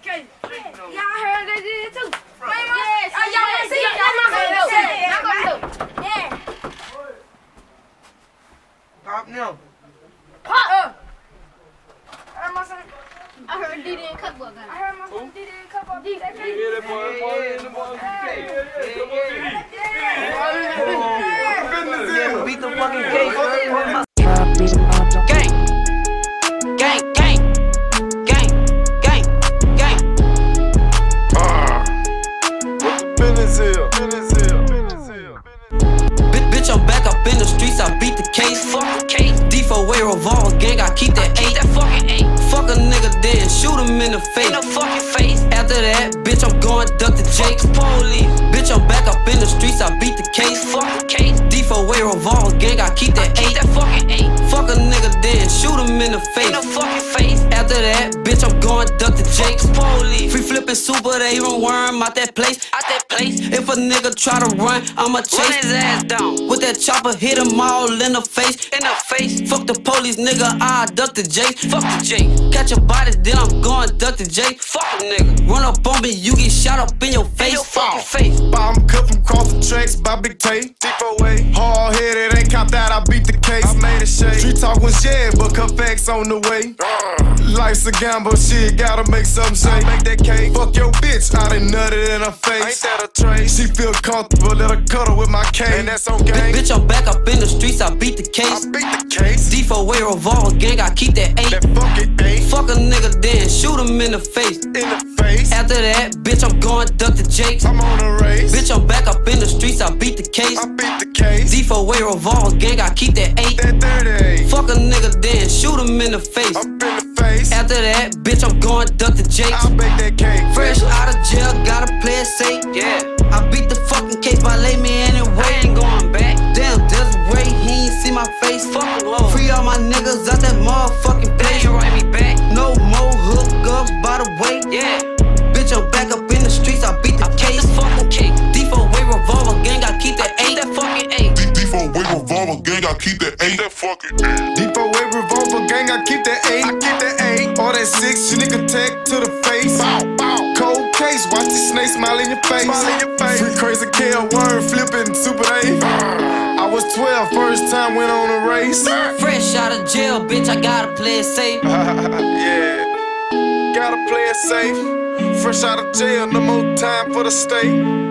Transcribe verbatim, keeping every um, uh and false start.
Okay. Y'all heard they did it too. Yes. Y'all want to see it? Y'all want to see it? Y'all going to do it? Yeah. Pop now. Pop. Uh. I heard my son. I heard D D and KuttBoy got it. I heard my son D D and KuttBoy. D D. Yeah, that boy, boy, the boy, yeah, beat the fucking cake. Gang, gang, gang, gang, gang, gang. Ah, what the business here? Business here? Business here? Bitch, I'm back up in the streets. I beat the case. Fuck the case. D four way revolver gang. I keep that eight. That fucking eight. Fuck a nigga then shoot him in the face. In the fucking face. After that, bitch, I'm going duck to Jake's police. Bitch, I'm back up in the streets. I beat the case. Fuck the case. D four way revolver gang. I keep that eight. That fucking eight. Fuck a nigga then shoot him in the face. In the fucking face. After that, bitch, I'm going duck to Jake's police. Free flipping super, they even worm out that place. Out that place. If a nigga try to run, I'ma chase run his ass down. With that chopper, hit him all in the face. In the face. Fuck the police, nigga. I duck to Jake. Fuck the Jake. Catch a body, then I'm going duck to Jake. Fuck a nigga. Run up on me, you get shot up in your face. In your fucking face. Bomb cut from cross the tracks by Big Tay. D four way. Hard headed, ain't copped out, I beat the case. I made a shake. Street talk was yeah, but cut facts on the way. Life's a gamble, shit, gotta make something say. Make that cake. Fuck your bitch, I done nutted in her face. Ain't that a trade? She feel comfortable, let her cuddle with my cake. And that's on gang. Bitch, I'm back up in the streets, I beat the case. I beat the case. D four way revolver gang, I keep that eight. That fucking eight. Fuck a nigga then shoot him in the face. In the face. After that, bitch, I'm going duck to Jake's. I'm on a race. Bitch, I'm back up in the streets, I beat the case. I beat the case. D four way revolver gang, I keep that eight. That thirty-eight. Fuck a nigga then shoot him in the face. Up in the face. After that, bitch, I'm going duck to Jake's. I'll bake that cake. Fresh out of jail, gotta play it safe. Yeah. I beat the fucking case by lay me anyway. I ain't going back. Damn, Desiree, he ain't see my face. Fucking low. Free all my niggas out that motherfucking place. You write me back. No more hookups by the way. Yeah. Bitch, I'm back up in the streets. I beat the I case. The fucking cake. D four way revolver gang. I keep that eight. That fucking eight. D four way revolver gang. I keep that eight. That fucking eight. D four way revolver gang. I keep that eight. I keep that eight. All that six, you nigga tag to the face. Bow, bow. Cold case. Watch the snake smile in your face. Smile in your face. Free crazy K word flipping super eight. I was twelve, first time went on a race. Fresh out of jail, bitch, I gotta play it safe. Yeah, gotta play it safe. Fresh out of jail, no more time for the state.